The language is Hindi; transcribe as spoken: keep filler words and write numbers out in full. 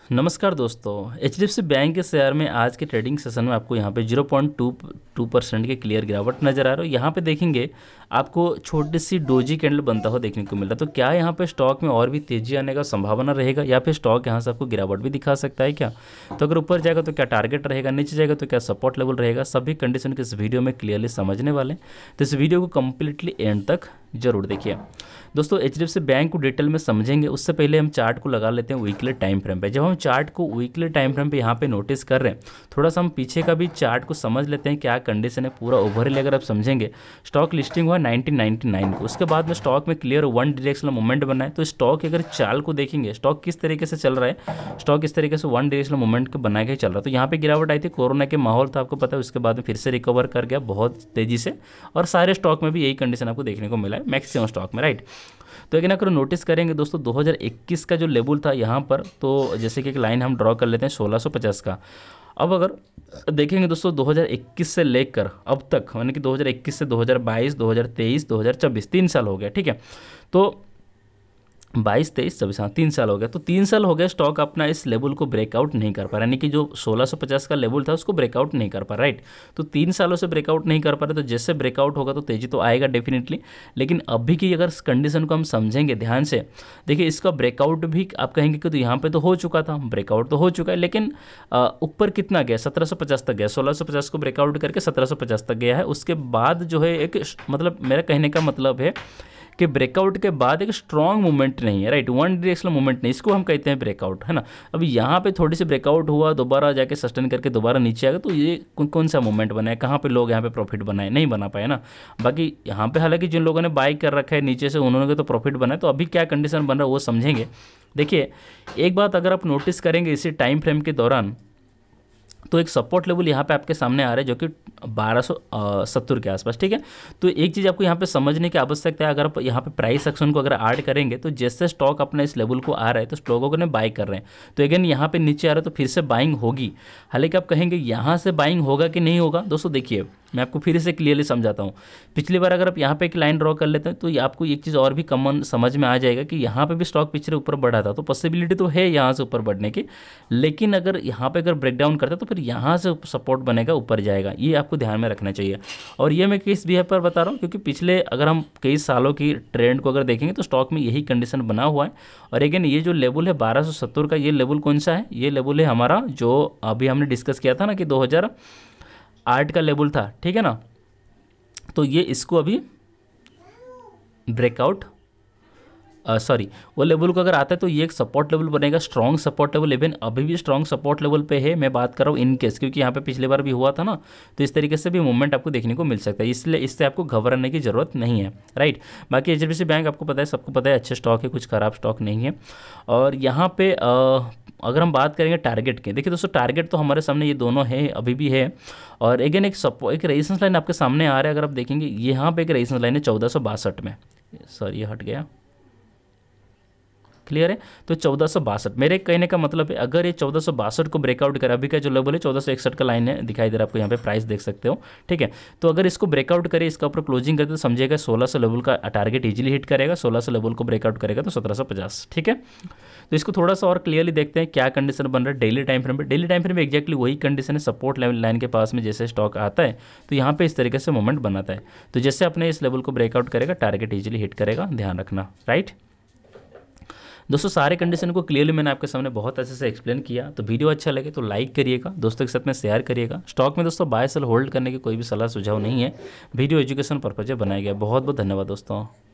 नमस्कार दोस्तों, H D F C bank के शेयर में आज के ट्रेडिंग सेशन में आपको यहाँ पे zero point two two percent के क्लियर गिरावट नजर आ रहा है। यहाँ पे देखेंगे आपको छोटी सी डोजी कैंडल बनता हुआ देखने को मिल रहा है। तो क्या यहाँ पे स्टॉक में और भी तेजी आने का संभावना रहेगा या फिर स्टॉक यहाँ से आपको गिरावट भी दिखा सकता है क्या? तो अगर ऊपर जाएगा तो क्या टारगेट रहेगा, नीचे जाएगा तो क्या सपोर्ट लेवल रहेगा, सभी कंडीशन के इस वीडियो में क्लियरली समझने वाले। तो इस वीडियो को कंप्लीटली एंड तक जरूर देखिए। दोस्तों H D F C bank को डिटेल में समझेंगे उससे पहले हम चार्ट को लगा लेते हैं वीकली टाइम फ्रेम पे। जब हम चार्ट को वीकली टाइम फ्रेम पे यहाँ पे नोटिस कर रहे हैं, थोड़ा सा हम पीछे का भी चार्ट को समझ लेते हैं क्या कंडीशन है। पूरा ओवरऑल अगर आप समझेंगे, स्टॉक लिस्टिंग हुआ नाइनटीन नाइंटी नाइन को, उसके बाद में स्टॉक में क्लियर वन डायरेक्शनल मूवमेंट बना है। तो स्टॉक अगर चाल को देखेंगे, स्टॉक किस तरीके से चल रहा है, स्टॉक इस तरीके से वन डायरेक्शनल मूवमेंट को बना के चल रहा है। तो यहाँ पे गिरावट आई थी, कोरोना के माहौल था आपको पता है, उसके बाद में फिर से रिकवर कर गया बहुत तेजी से, और सारे स्टॉक में भी यही कंडीशन आपको देखने को मिला है मैक्सिमम स्टॉक में, राइट। तो अगर अगर नोटिस करेंगे दोस्तों दो हज़ार इक्कीस का जो लेवल था यहाँ पर, तो जैसे कि एक लाइन हम ड्रॉ कर लेते हैं सोलह सौ पचास का। अब अगर देखेंगे दोस्तों दो हज़ार इक्कीस से लेकर अब तक, यानी कि दो हज़ार इक्कीस से दो हज़ार बाईस, दो हज़ार तेईस, दो हज़ार चौबीस, तीन साल हो गया, ठीक है। तो बाईस, तेईस, चौबीस, हाँ तीन साल हो गया। तो तीन साल हो गया स्टॉक अपना इस लेवल को ब्रेकआउट नहीं कर पा रहा, यानी कि जो सोलह सौ पचास का लेवल था उसको ब्रेकआउट नहीं कर पा रहा, राइट। तो तीन सालों से ब्रेकआउट नहीं कर पा रहे, तो जैसे ब्रेकआउट होगा तो तेजी तो आएगा डेफिनेटली। लेकिन अभी की अगर कंडीशन को हम समझेंगे ध्यान से, देखिए इसका ब्रेकआउट भी आप कहेंगे कि तो यहाँ पे तो हो चुका था, ब्रेकआउट तो हो चुका है, लेकिन ऊपर कितना गया, सत्रह सौ पचास तक गया। सोलह सौ पचास को ब्रेकआउट करके सत्रह सौ पचास तक गया है। उसके बाद जो है एक, मतलब मेरा कहने का मतलब है कि ब्रेकआउट के बाद एक स्ट्रॉन्ग मूवमेंट नहीं है, राइट, वन डायरेक्शनल मूवमेंट नहीं, इसको हम कहते हैं ब्रेकआउट, है ना। अभी यहाँ पे थोड़ी सी ब्रेकआउट हुआ, दोबारा जाके सस्टेन करके दोबारा नीचे आ गया, तो ये कौन कौन सा मूवमेंट बना है, कहाँ पे लोग यहाँ पे प्रॉफिट बनाए, नहीं बना पाए ना। बाकी यहाँ पे हालांकि जिन लोगों ने बाई कर रखा है नीचे से, उन्होंने तो प्रॉफिट बनाए। तो अभी क्या कंडीशन बन रहा है वो समझेंगे। देखिए एक बात अगर आप नोटिस करेंगे इसी टाइम फ्रेम के दौरान, तो एक सपोर्ट लेवल यहाँ पे आपके सामने आ रहा है जो कि बारह सौ सत्तर के आसपास, ठीक है। तो एक चीज़ आपको यहाँ पे समझने की आवश्यकता है, अगर आप यहाँ पे प्राइस एक्शन को अगर ऐड करेंगे, तो जैसे स्टॉक अपने इस लेवल को आ रहा है तो स्टॉकों को ने बाई कर रहे हैं, तो अगेन यहाँ पे नीचे आ रहा है तो फिर से बाइंग होगी। हालांकि आप कहेंगे यहाँ से बाइंग होगा कि नहीं होगा, दोस्तों देखिए मैं आपको फिर से क्लियरली समझाता हूँ। पिछली बार अगर आप यहाँ पे एक लाइन ड्रॉ कर लेते हैं तो ये आपको एक चीज़ और भी कॉमन समझ में आ जाएगा कि यहाँ पे भी स्टॉक पिछले ऊपर बढ़ा था, तो पॉसिबिलिटी तो है यहाँ से ऊपर बढ़ने की। लेकिन अगर यहाँ पे अगर ब्रेकडाउन करते हैं तो फिर यहाँ से सपोर्ट बनेगा, ऊपर जाएगा, ये आपको ध्यान में रखना चाहिए। और ये मैं किस बिहेव पर बता रहा हूँ, क्योंकि पिछले अगर हम कई सालों की ट्रेंड को अगर देखेंगे तो स्टॉक में यही कंडीशन बना हुआ है। और अगेन ये जो लेवल है बारह सौ सत्तर का, ये लेवल कौन सा है, ये लेवल है हमारा जो अभी हमने डिस्कस किया था ना कि दो हज़ार आठ का लेवल था, ठीक है ना। तो ये इसको अभी ब्रेकआउट सॉरी uh, वो लेवल को अगर आता है तो ये एक सपोर्ट लेवल बनेगा, स्ट्रॉन्ग सपोर्ट लेवल। इवन अभी भी स्ट्रॉन्ग सपोर्ट लेवल पे है, मैं बात कर रहा हूँ इन केस, क्योंकि यहाँ पे पिछले बार भी हुआ था ना, तो इस तरीके से भी मूवमेंट आपको देखने को मिल सकता है, इसलिए इससे आपको घबराने की जरूरत नहीं है, राइट। बाकी H D F C bank आपको पता है, सबको पता है अच्छे स्टॉक है, कुछ खराब स्टॉक नहीं है। और यहाँ पे uh, अगर हम बात करेंगे टारगेट के, देखिए दोस्तों टारगेट तो हमारे सामने ये दोनों है, अभी भी है। और अगेन एक सपो एक रेजिस्टेंस लाइन आपके सामने आ रहा है, अगर आप देखेंगे यहाँ पे एक रेजिस्टेंस लाइन है चौदह सौ बासठ में, सॉरी ये हट गया, क्लियर है। तो चौदह सौ बासठ, मेरे कहने का मतलब है अगर ये चौदह सौ बासठ को ब्रेकआउट करे, अभी का जो लेवल है चौदह सौ इकसठ का लाइन है, दिखाई दे रहा है आपको यहाँ पे, प्राइस देख सकते हो, ठीक है। तो अगर इसको ब्रेकआउट करे, इसका ऊपर क्लोजिंग करते तो समझिएगा सोलह सौ लेवल का टारगेट इजीली हिट करेगा, सोलह सौ लेवल को ब्रेकआउट करेगा तो सत्रह सौ पचास, ठीक है। तो इसको थोड़ा सा और क्लियरली देखते हैं क्या कंडीशन बन रहा है डेली टाइम फ्रेम पे। डेली टाइम फ्रेम में एक्जैक्टली वही कंडीशन है, सपोर्ट लेवल लाइन के पास में जैसे स्टॉक आता है तो यहाँ पे इस तरीके से मूवमेंट बनाता है। तो जैसे अपने इस लेवल को ब्रेकआउट करेगा टारगेट इजीली हिट करेगा, ध्यान रखना, राइट। दोस्तों सारे कंडीशन को क्लियरली मैंने आपके सामने बहुत अच्छे से एक्सप्लेन किया। तो वीडियो अच्छा लगे तो लाइक करिएगा, दोस्तों के साथ में शेयर करिएगा। स्टॉक में दोस्तों बाय सेल होल्ड करने की कोई भी सलाह सुझाव नहीं है, वीडियो एजुकेशन पर्पज से बनाया गया। बहुत बहुत धन्यवाद दोस्तों।